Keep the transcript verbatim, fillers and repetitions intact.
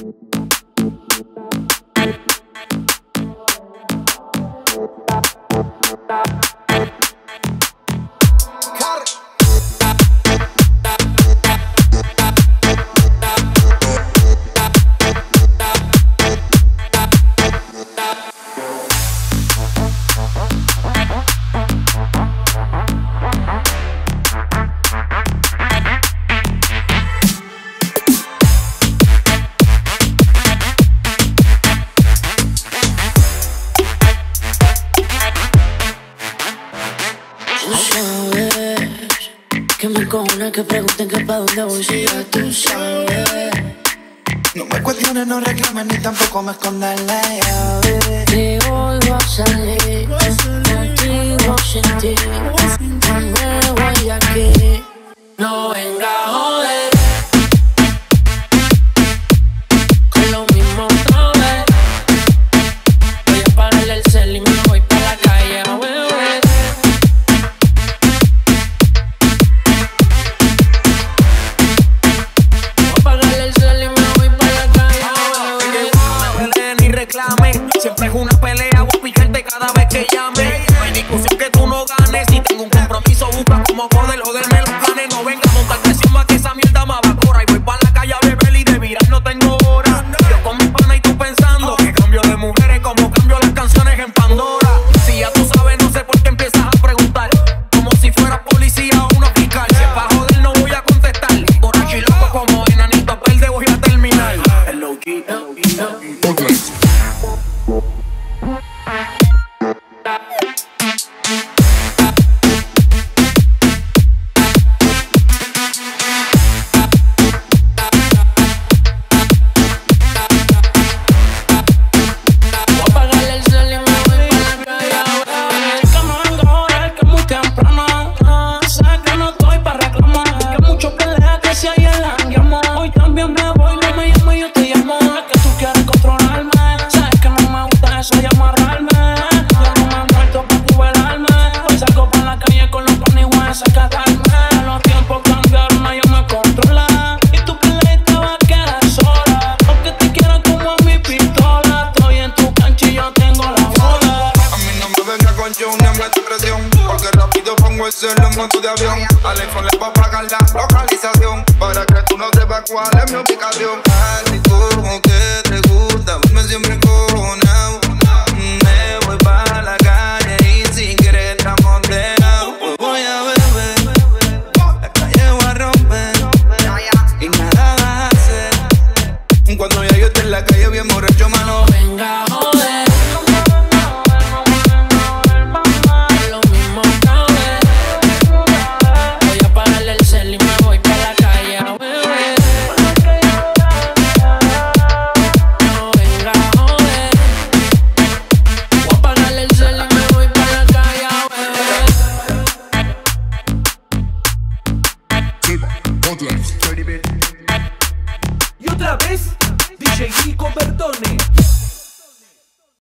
Que me encojona que pregunten que pa' dónde voy si ya tú sabes. No me cuestiones, no reclames ni tampoco me escondas la llave. Que hoy voy a salir contigo sin ti. No me voy aquí, no venga a joder. Con lo mismo otra vez. Voy a apagarle el cel y me voy pa' la calle a beber. Siempre es una pelea, voy a picarte cada vez que llame. No hay discusión que tú no ganes. Si tengo un compromiso, busca como poder joderme los planes. No venga a montar presión más que esa mierda me evapora. Y voy pa' la calle a beber y de mirar no tengo hora. Yo con mi pana y tú pensando que cambio de mujeres como cambio las canciones en Pandora. Si ya tú sabes, no sé por qué empiezas a preguntar. Como si fueras policía o una fiscal. Si es pa' joder no voy a contestar. Borracho y loco como enanito verde voy a terminar. El low key, el low key, el low key. Porque rápido pongo el celo en modo de avión. Al iPhone le voy a pagar la localización para que tú no sepas cuál es mi ubicación. Así como que te gusta, me siempre cojonao. Me voy para la calle y sin querer estamos dejados. Voy a beber, la calle voy a romper y nada vas a hacer. Cuando ya yo esté en la calle bien borracho, mano, venga a joder. Y otra vez, D J Nico Bertone.